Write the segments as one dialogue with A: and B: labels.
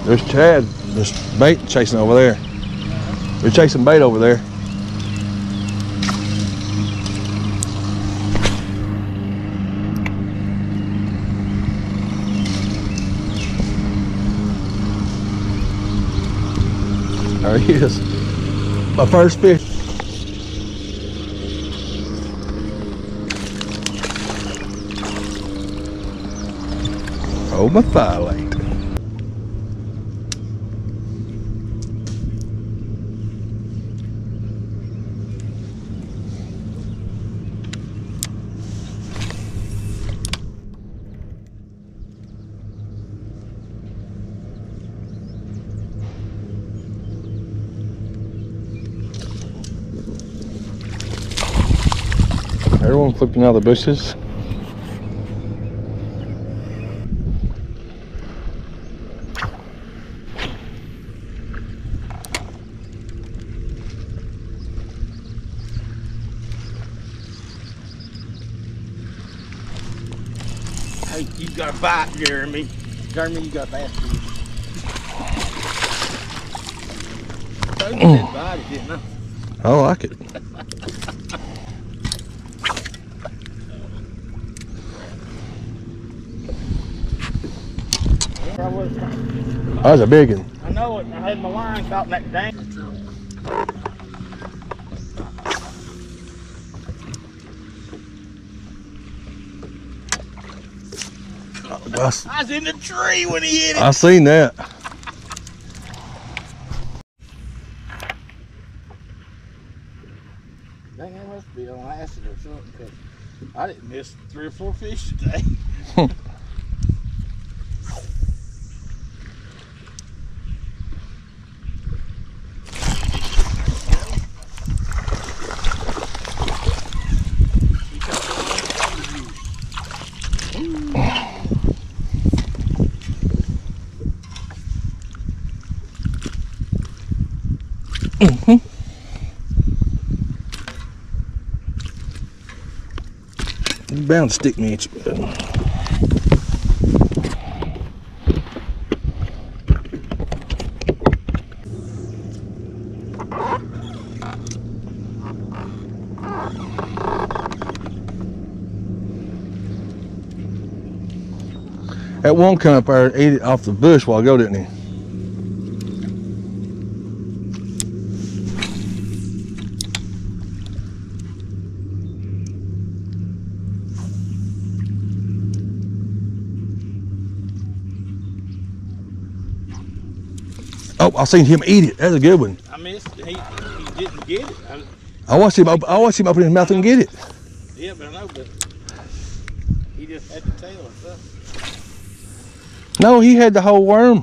A: There's Chad. There's bait chasing over there. They're chasing bait over there. There he is. My first fish. Oh, my phylate. Everyone flipping out of the bushes.
B: Hey, you got a bite, Jeremy. Jeremy, you got a bass for you. I told you to bite it, didn't I?
A: I like it. That was a big one.
B: I know it. I had my line caught in that dang. I was in the tree when he hit it.
A: I seen that.
B: Dang, that must be on acid or something, because I didn't miss 3 or 4 fish today.
A: You're bound to stick me at you. That one come up there and ate it off the bush while ago, didn't he? Oh, I seen him eat it. That's a good one.
B: I missed it. He didn't get it.
A: I watched him open his mouth and get it.
B: Yeah, but I know, but he just had the tail and stuff.
A: No, he had the whole worm.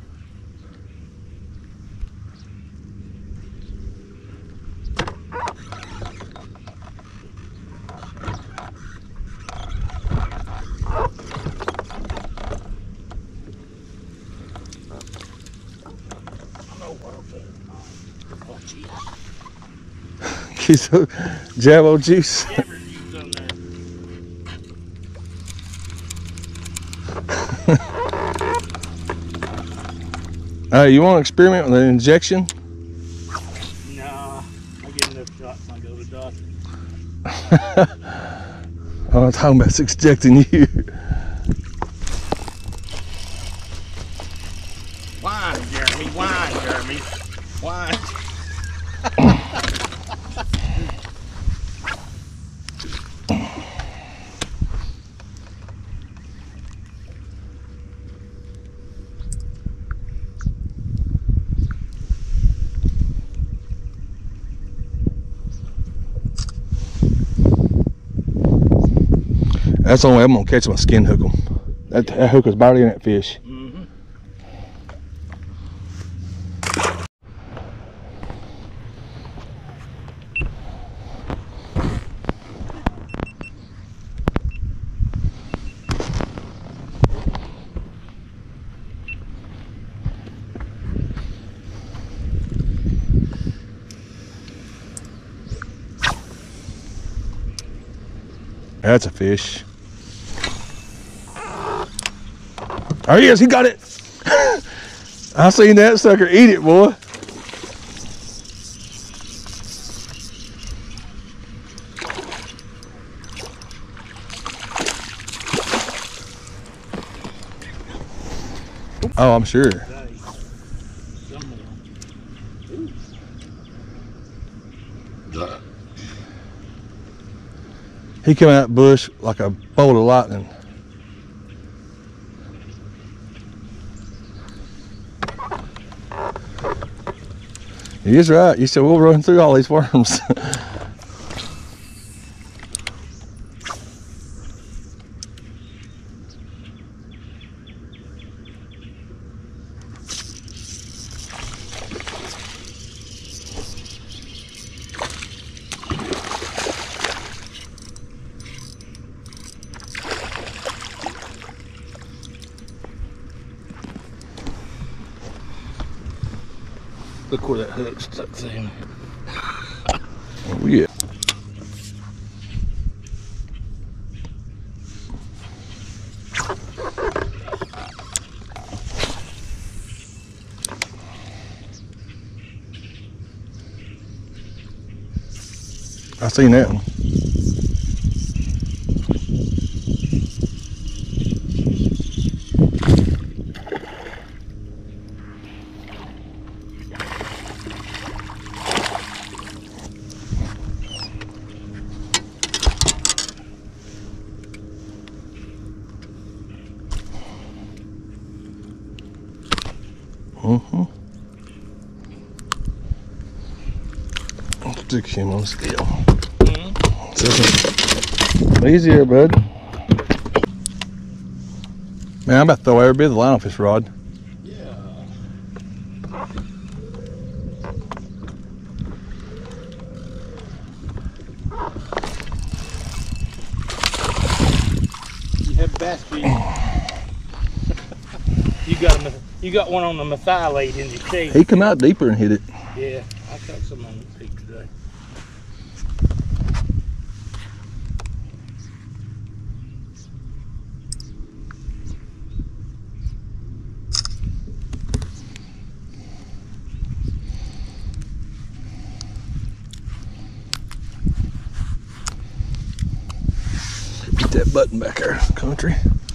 A: He's a Jabo juice. You want to experiment with an injection?
B: Nah, I get enough shots when I go to the doctor.
A: I'm talking about injecting you.
B: Wine, Jeremy. Wine, Jeremy. Wine.
A: That's the only way I'm gonna catch them. Skin hook them. That hook was barely in that fish.
B: Mm-hmm.
A: That's a fish. There he is. He got it. I seen that sucker eat it, boy. Oh, I'm sure. He came out of that bush like a bolt of lightning. He is right. You said we'll run through all these worms.
B: Look where that hook stuck to him.
A: Oh yeah. I seen that one. Stick him on scale. Easier, bud. Man, I'm about to throw every bit of the line off this rod.
B: Yeah. You have bass feed. You got one on the methylate in your teeth.
A: He come out deeper and hit it.
B: Yeah, I caught some on the peak today.
A: Get that button back there, country.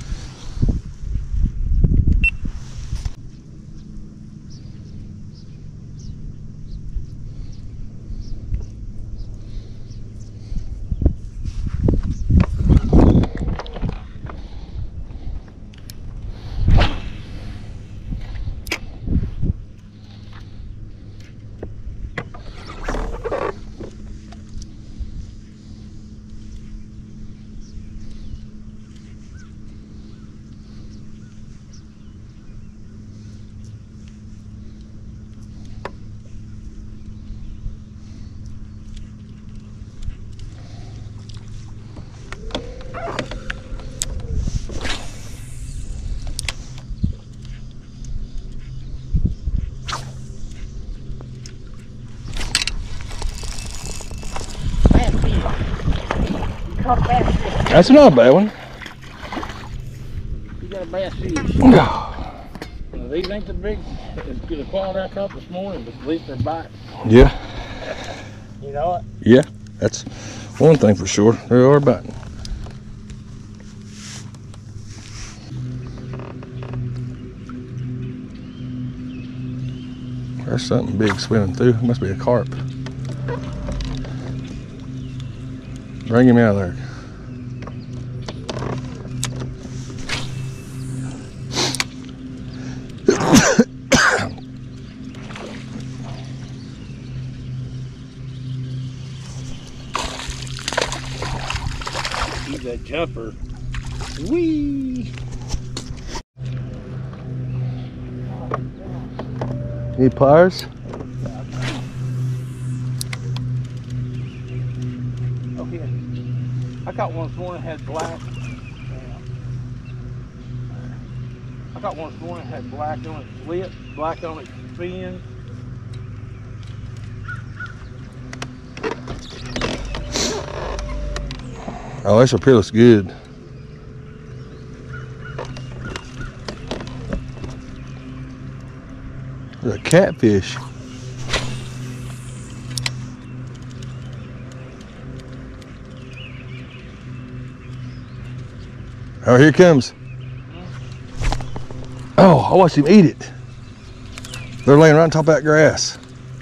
A: That's not a bad one.
B: You got a bass fish.
A: Oh.
B: Now, these ain't the big, as good a quality I caught this morning, but at least they're biting.
A: Yeah.
B: You know what?
A: Yeah, that's one thing for sure. They are biting. There's something big swimming through. It must be a carp. Bring him out of there.
B: He's a jumper. Whee!
A: Any pliers?
B: Oh, yeah. I got one this morning that had black. I got one this morning that had black on its lip, black on its fin.
A: Oh, this up here looks good. There's a catfish. Oh, here it comes. Oh, I watched him eat it. They're laying right on top of that grass.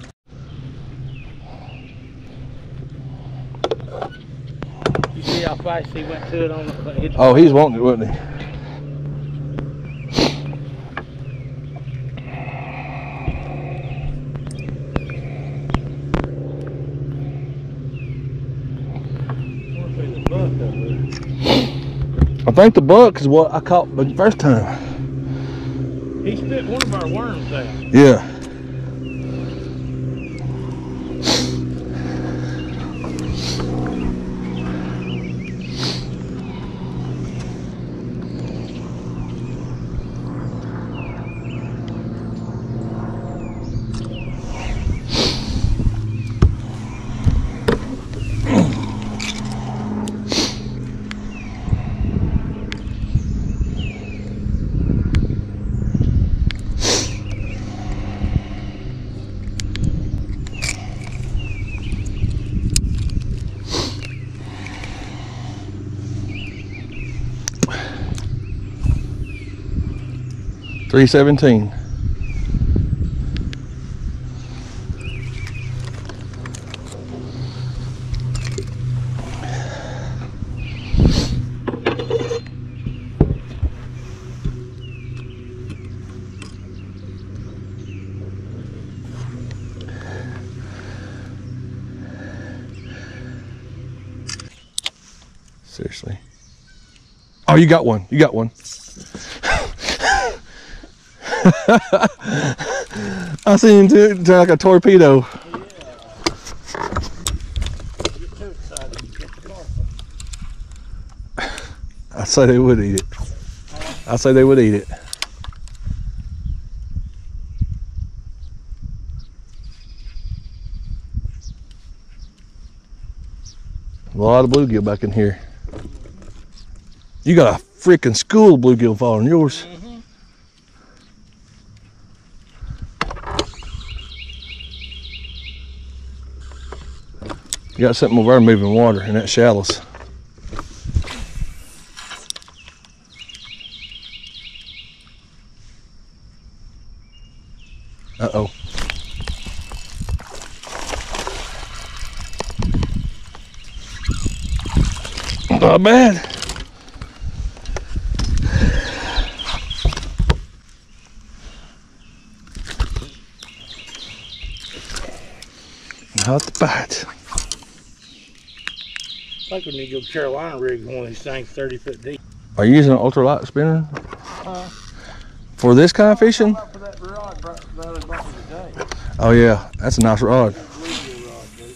B: You see how fast he went to it on the...
A: Oh, he's wanting it, wasn't he? I think the buck is what I caught the first time.
B: He spit one of our worms out.
A: Yeah. $3.17. Seriously. Oh, you got one. You got one. I seen him turn like a torpedo.
B: Yeah. You're too excited to get the car.
A: I'd say they would eat it. I'd say they would eat it. A lot of bluegill back in here. You got a freaking school of bluegill following yours. You got something over there moving water in that shallows. Uh-oh. Not bad. Not bad.
B: I think we need to go Carolina rig one of these things 30 foot deep.
A: Are you using an ultralight spinner? For this kind of fishing?
B: For that rod the other bought me today.
A: Oh yeah, that's a nice rod.
B: Bluegill rod, dude.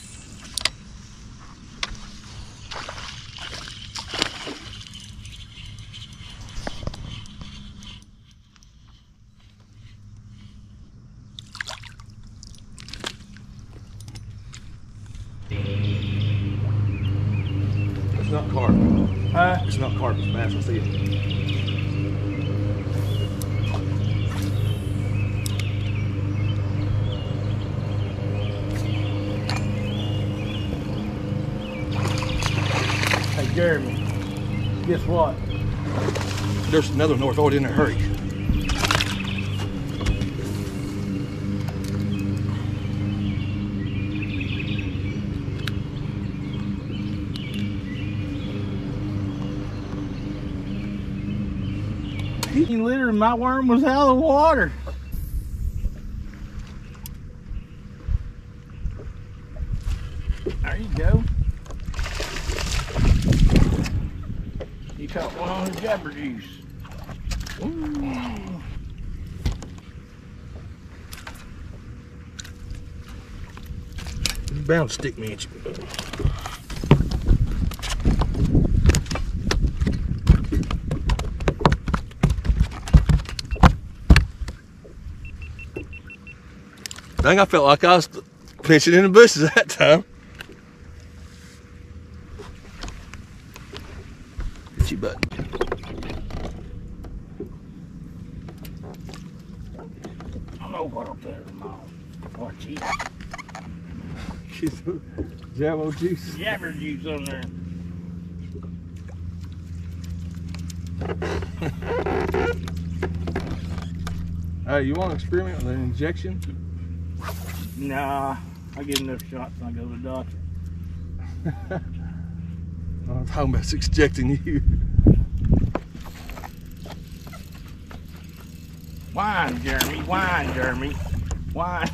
A: It's not carp.
B: Huh?
A: It's not carp, it's bass. I see it.
B: Hey Jeremy, guess what?
A: There's another north. Oh, it in a hurry.
B: Literally, my worm was out of the water. There you go. You caught one on the jabber juice. Ooh.
A: He's bound to stick me at you. Dang, I felt like I was pitching in the bushes that time. Get you, bud.
B: know what up there, Mom. Or cheese.
A: Jabbo juice.
B: Jabber juice on there.
A: Hey, you want to experiment with an injection?
B: Nah, I get enough shots when I go to the doctor.
A: I'm talking about injecting you.
B: Wine, Jeremy. Wine, Jeremy. Wine.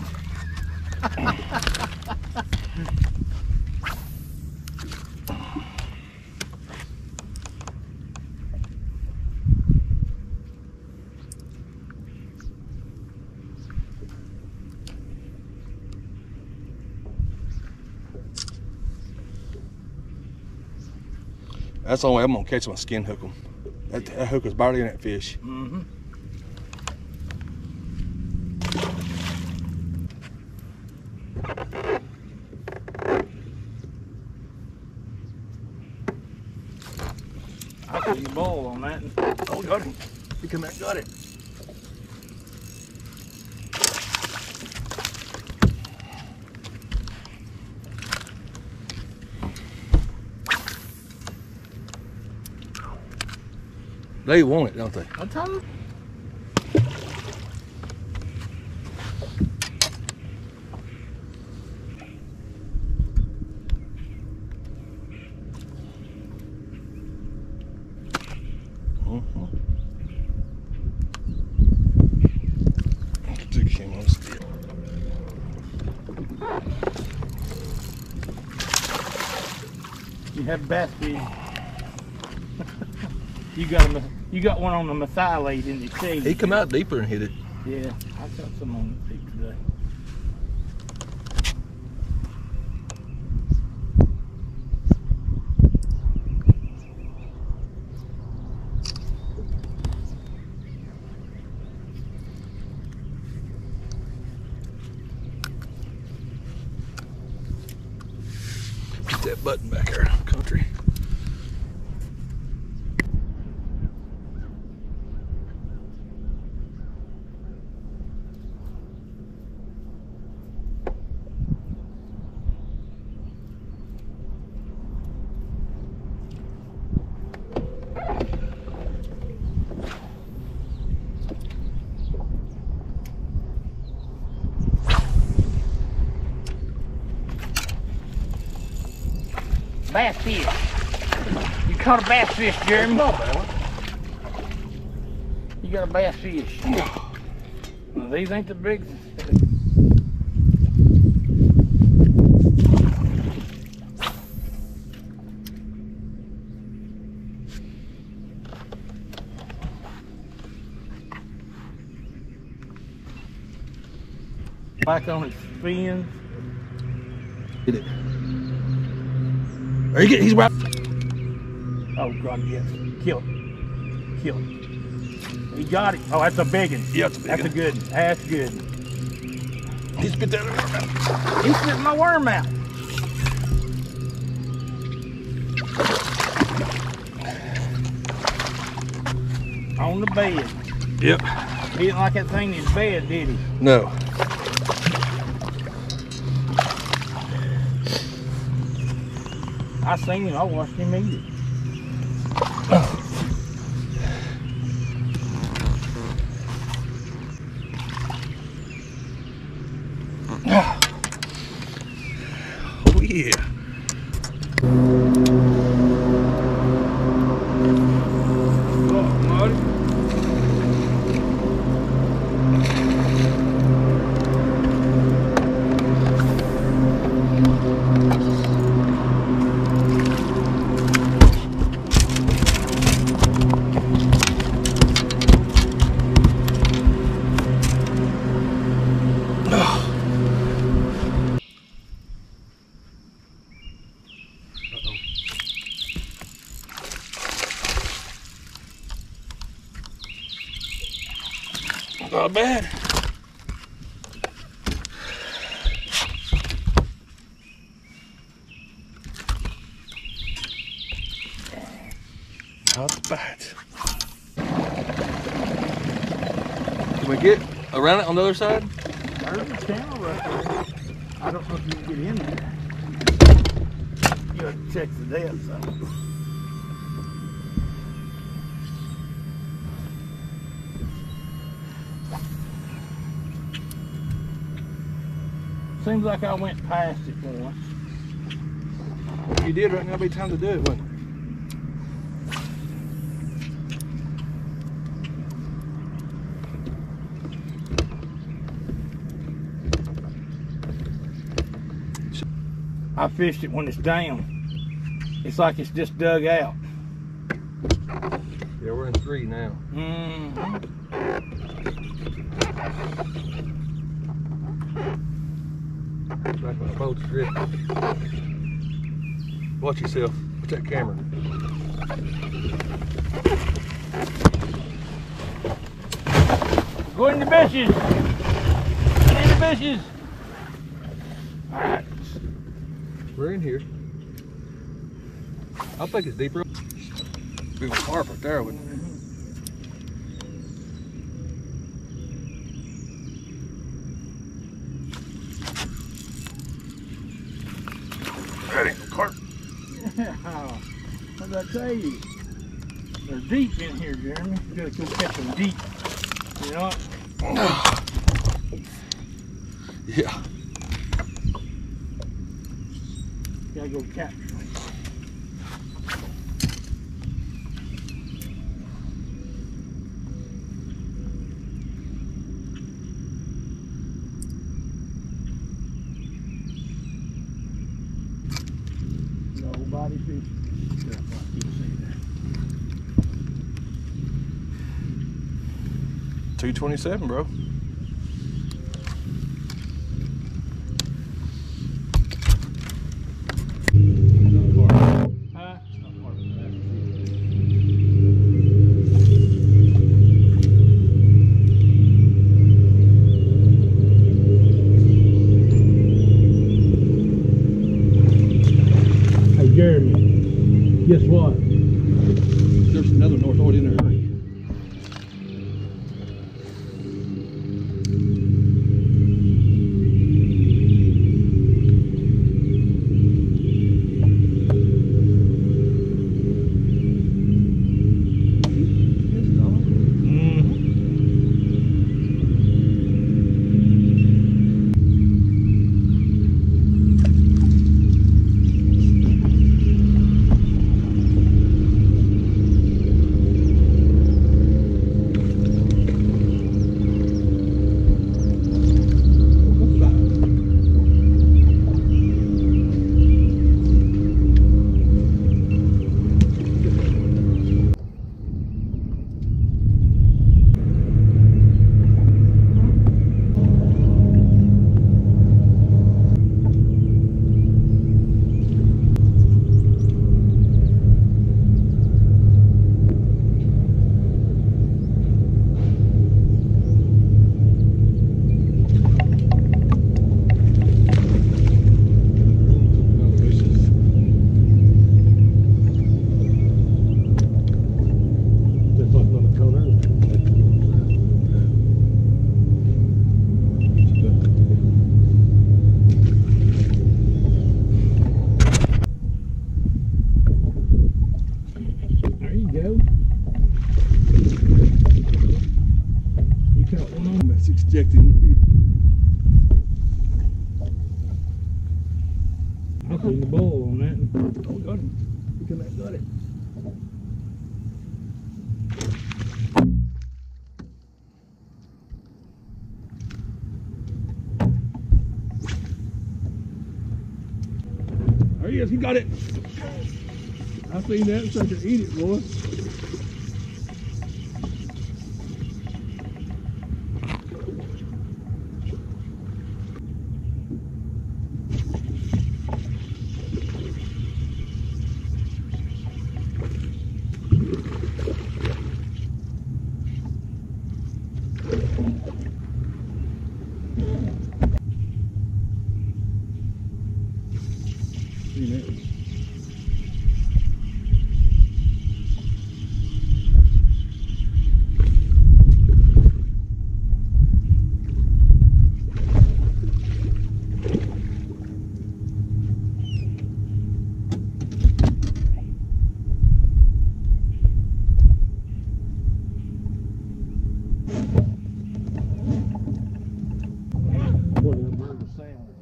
A: That's the only way I'm gonna catch them. Skin hook them. That hook is barely in that fish.
B: Mm-hmm. I see you bowl on that.
A: Oh, got him. He come out, got it. They want it, don't they?
B: I'm telling you.
A: Dude came on still.
B: You have bass fish. You got one on the methylate in the sea.
A: He come out deeper and hit it.
B: Yeah, I got some on the feet today.
A: Get that button back there, country.
B: Bass fish. You caught a bass fish, Jeremy. You got a bass fish. Well, these ain't the big. Back on his fins.
A: Hit it. Are you getting? He's right.
B: Oh, God, yes. Kill it. Kill it. He got it. Oh, that's a big one.
A: Yeah, it's a big
B: That's a
A: one.
B: good one. That's good.
A: He spit that worm out.
B: He spit my worm out. On the bed.
A: Yep.
B: He didn't like that thing in his bed, did he?
A: No.
B: I seen him. I watched him eat it.
A: Oh yeah. Not bad. Not bad. Can we get around it on the other side?
B: There's a channel right there. I don't know if you can get in there. You have to check the depth though. Seems like I went past it once.
A: If you did right now, it'd be time to do it, wouldn't it?
B: I fished it when it's down. It's like it's just dug out.
A: Yeah, we're in 3 now. Like when a boat's drifting. Watch yourself with that camera.
B: Go in the bushes. In the bushes. All right.
A: We're in here. I think it's deeper. Big old carp right there, wouldn't it? That ain't no carp.
B: Yeah. What did I tell you? They're deep in here, Jeremy. You gotta go catch them deep. You know what?
A: Yeah.
B: You gotta go capture them. Nobody fishing. Yeah, like you see there.
A: 227, bro.
B: Jeremy, guess what?
A: There's another north oar in there. Hurry. Ejecting you.
B: I seen the ball on that.
A: Oh, got him. Look at that, got it. There he is, he got it. I seen that sucker eat it, boy.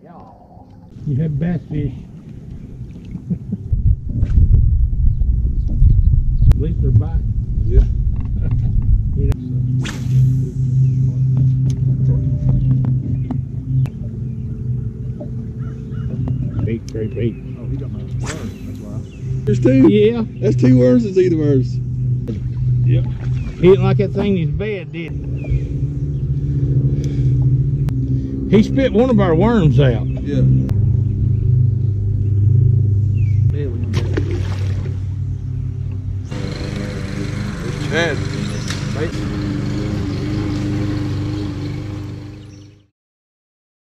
B: You have bass fish. At least they're biting.
A: Yeah.
B: You know? Bait, great bait.
C: Oh, he got my worm. That's why.
A: There's two.
B: Yeah.
A: That's two worms that's eating worms.
B: Yep. He didn't like that thing in his bed, did he? He spit one of our worms out.
A: Yeah. Chad. Right?